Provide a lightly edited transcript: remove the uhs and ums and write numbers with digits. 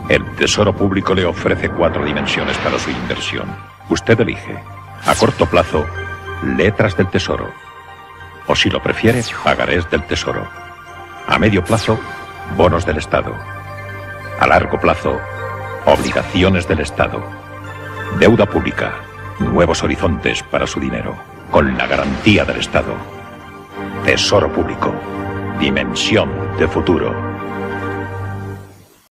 El Tesoro Público le ofrece 4 dimensiones para su inversión. Usted elige. A corto plazo, letras del Tesoro. O si lo prefiere, pagarés del Tesoro. A medio plazo, bonos del Estado. A largo plazo, obligaciones del Estado. Deuda pública. Nuevos horizontes para su dinero. Con la garantía del Estado. Tesoro Público. Dimensión de futuro.